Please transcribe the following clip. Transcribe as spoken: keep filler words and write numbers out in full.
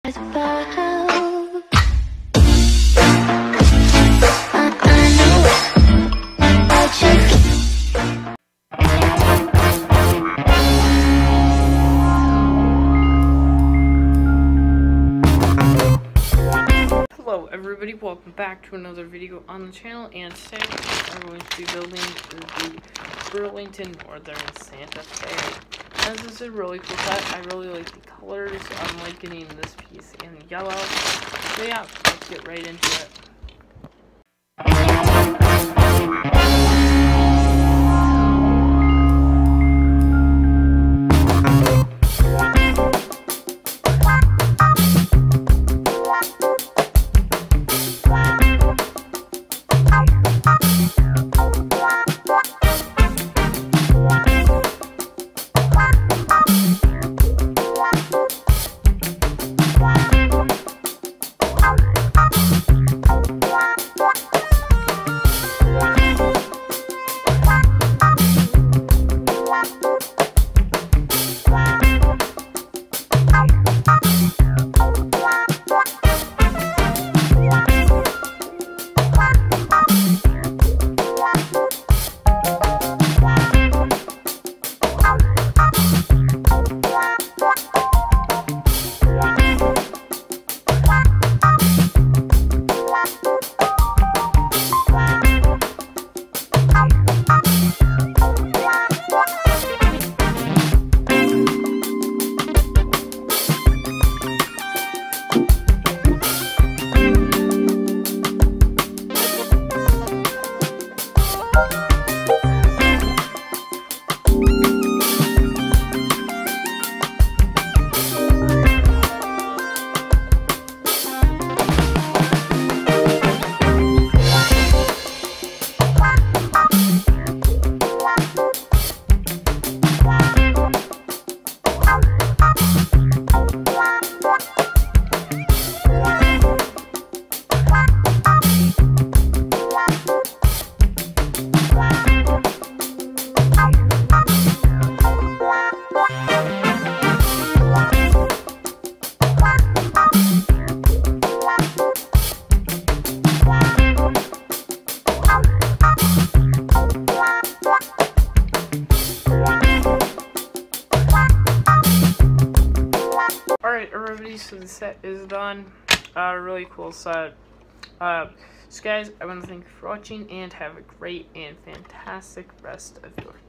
Hello everybody, welcome back to another video on the channel, and today I'm going to be building the Burlington Northern Santa Fe. And this is a really cool set. I really like the colors. I'm like getting this piece in yellow. So yeah, let's get right into it. Alright everybody, so the set is done. Uh, really cool set. Uh, so guys, I want to thank you for watching and have a great and fantastic rest of your